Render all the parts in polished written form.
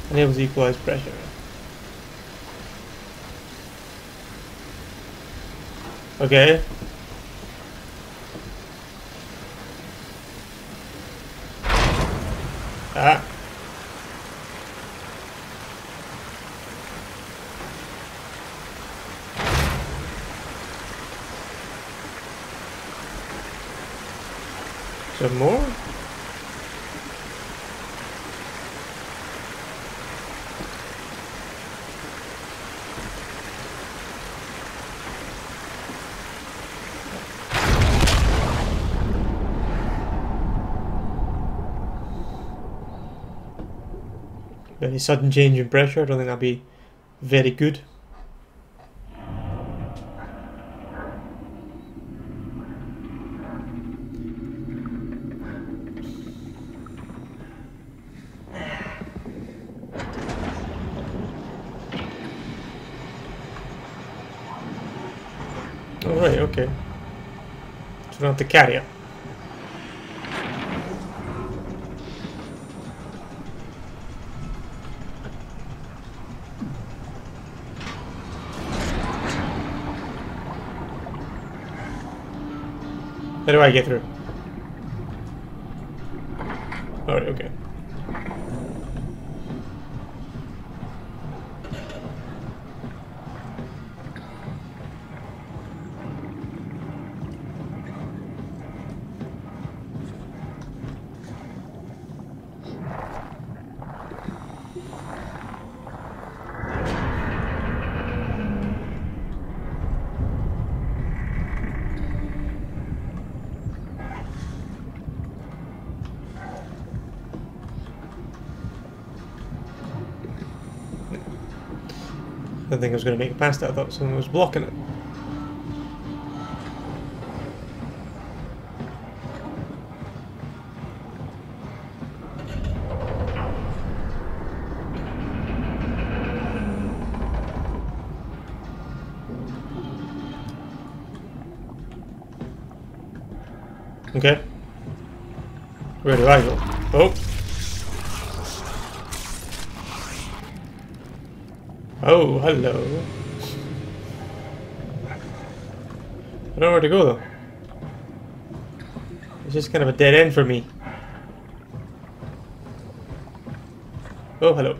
Enables equalized pressure. Okay. Ah. Some more? Very sudden change in pressure, I don't think that'd be very good. Alright, okay. So we don't have to carry it. How do I get through? Alright, okay. I didn't think I was going to make it past it. I thought someone was blocking it. Okay. Where do I go? Oh. Oh, hello. I don't know where to go though. It's just kind of a dead end for me. Oh, hello.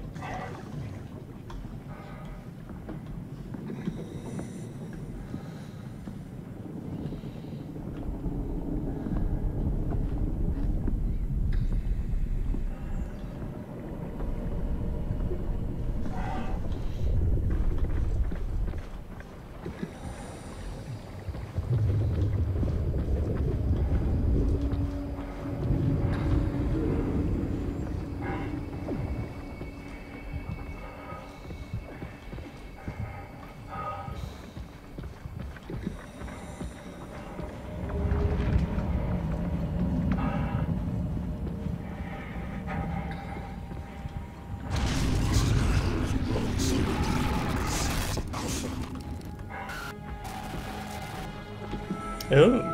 Oh.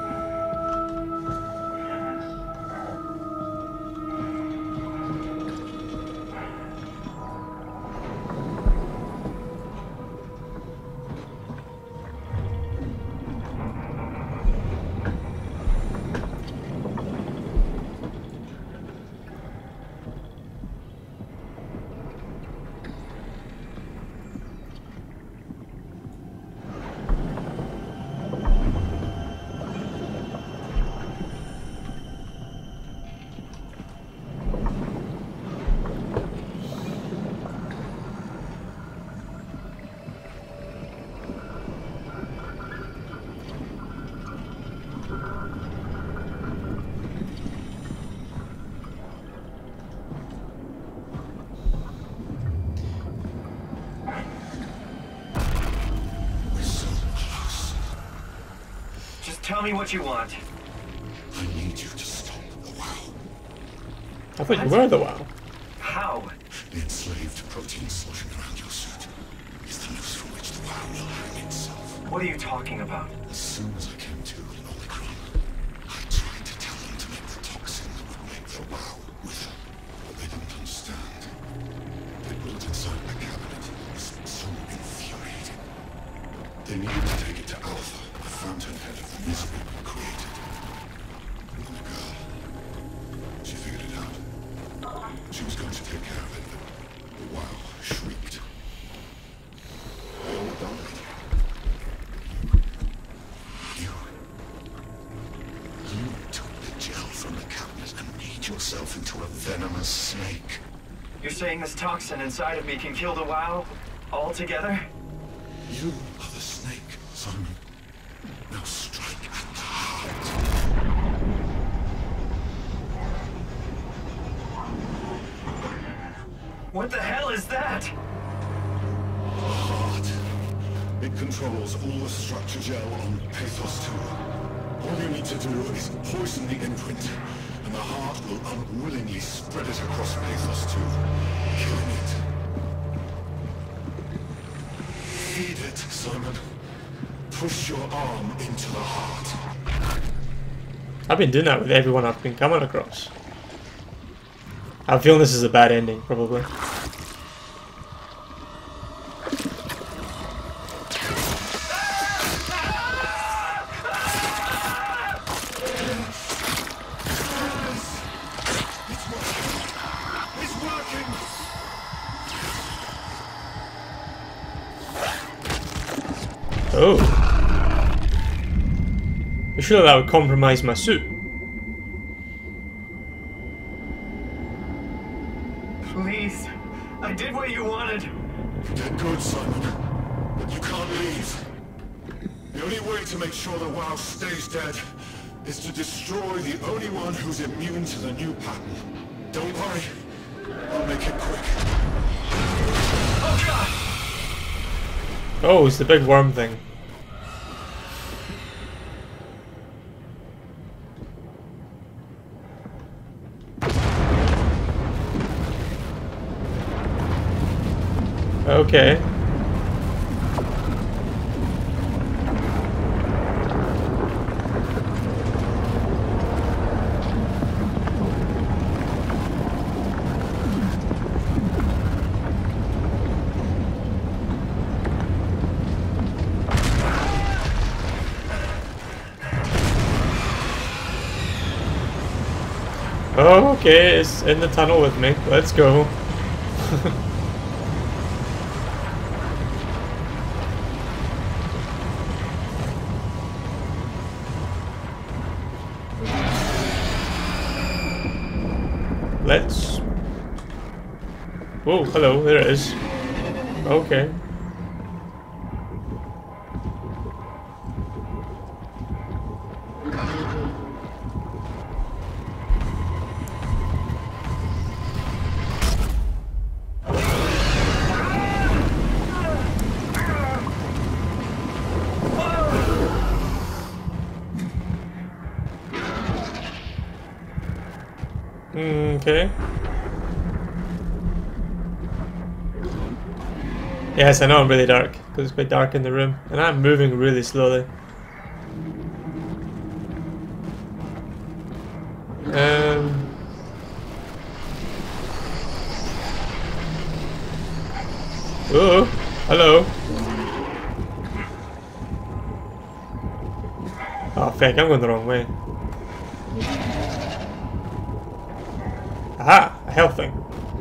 Tell me what you want. I need you to stop the WoW. I thought you were the WoW. How? The enslaved protein sloshing around your suit is the noose from which the WoW will hang itself. What are you talking about? As soon as I came to in Omicron, I tried to tell them to make the toxin that would make the WoW wither, but they didn't understand. They made yourself into a venomous snake. You're saying this toxin inside of me can kill the WoW altogether? You are the snake, Simon. Now strike at the heart. What the hell is that? The heart. It controls all the structure gel on Pathos 2. All you need to do is poison the imprint, and the heart will unwillingly spread it across Pathos 2, killing it. Feed it, Simon. Push your arm into the heart. I've been doing that with everyone I've been coming across. I'm feeling this is a bad ending, probably. It's working! Oh. Surely that would compromise my suit. Please. I did what you wanted. You did good, Simon. But you can't leave. The only way to make sure the WoW stays dead is to destroy the only one who's immune to the new pattern. Don't worry. I'll make it quick. Oh god! Oh, it's the big worm thing. Okay. Oh, okay, it's in the tunnel with me. Let's go. Let's... Whoa, hello, there it is. Okay. Okay. Yes, I know I'm really dark, because it's quite dark in the room, and I'm moving really slowly. Oh, hello. Oh, fuck, I'm going the wrong way. Aha! A health thing.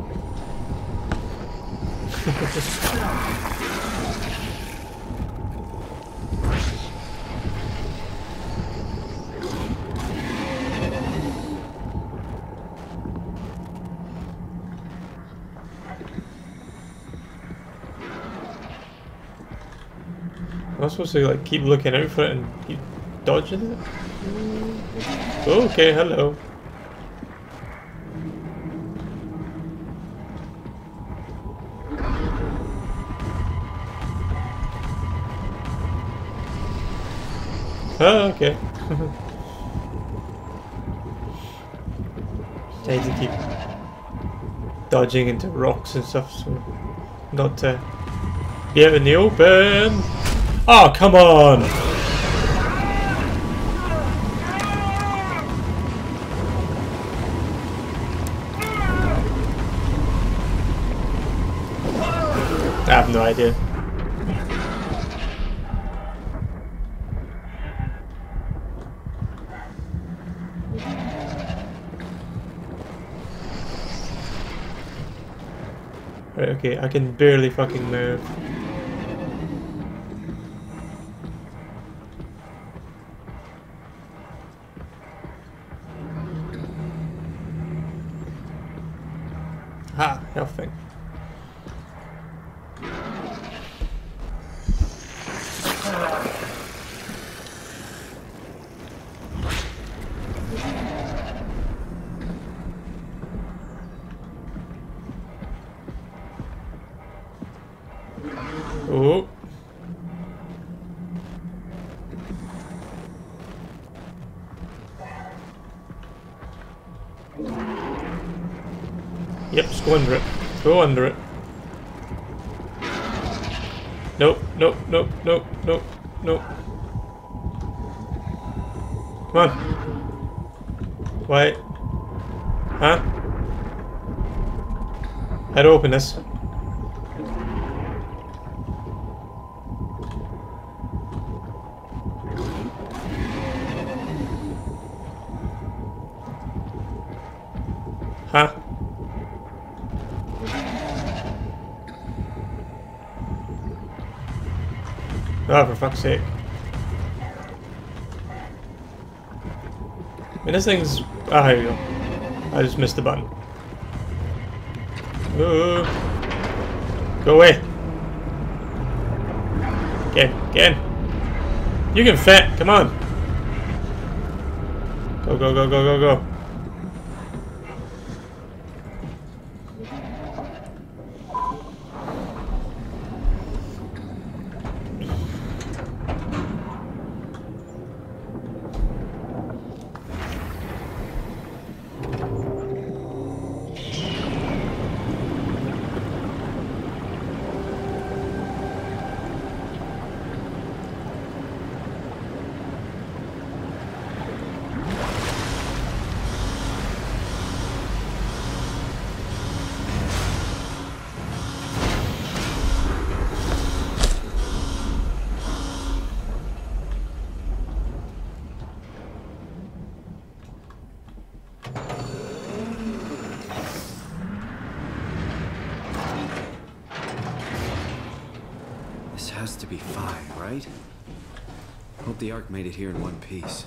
Am I supposed to like keep looking out for it and keep dodging it? Okay, hello. Oh, okay. Trying to keep dodging into rocks and stuff, so not to be out in the open. Oh, come on! I have no idea. Right, okay, I can barely fucking move. Ah, nothing. Oh. Yep, just go under it. Go under it. Nope, nope, nope, nope, nope, nope. Come on. Wait. Huh? How to open this? Huh? Oh, for fuck's sake. I mean, this thing's... Ah, here we go. I just missed the button. Ooh. Go away. Get in. You can fit. Come on. Go, go, go, go, go, go. Has to be 5, right? Hope the Ark made it here in one piece.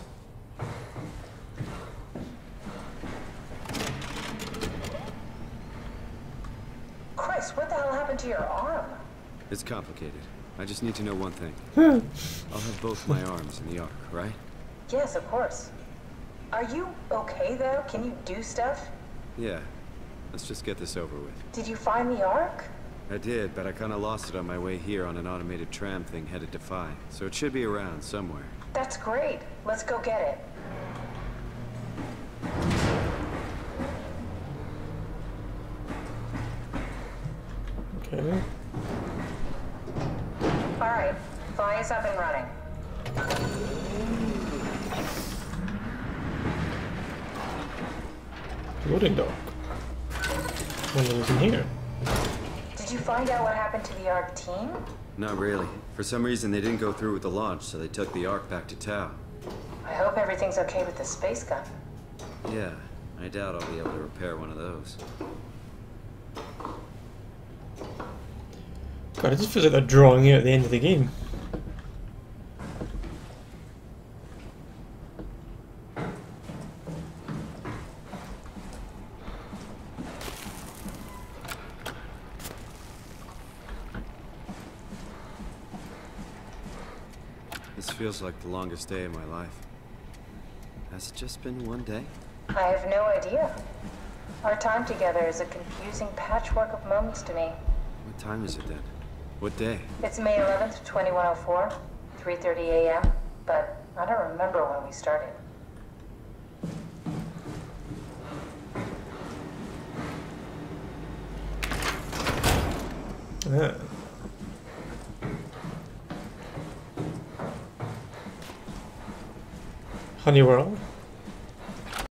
Chris, what the hell happened to your arm? It's complicated. I just need to know one thing. I'll have both my arms in the Ark, right? Yes, of course. Are you okay, though? Can you do stuff? Yeah. Let's just get this over with. Did you find the Ark? I did, but I kinda lost it on my way here on an automated tram thing headed to Phi. So it should be around somewhere. That's great. Let's go get it. Okay. Alright, Phi is up and running. Loading dock. One of those in here. Did you find out what happened to the Ark team? Not really. For some reason they didn't go through with the launch, so they took the Ark back to Tau. I hope everything's okay with the space gun. Yeah, I doubt I'll be able to repair one of those. God, it just feels like they're drawing out at the end of the game. This feels like the longest day of my life. Has it just been one day? I have no idea. Our time together is a confusing patchwork of moments to me. What time is it then? What day? It's May 11th, 2104, 3:30 a.m., but I don't remember when we started. Yeah. Honey World.